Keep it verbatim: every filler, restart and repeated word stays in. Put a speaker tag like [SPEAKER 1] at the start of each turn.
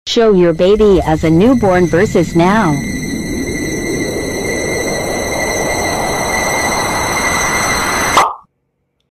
[SPEAKER 1] Show your baby as a newborn versus now.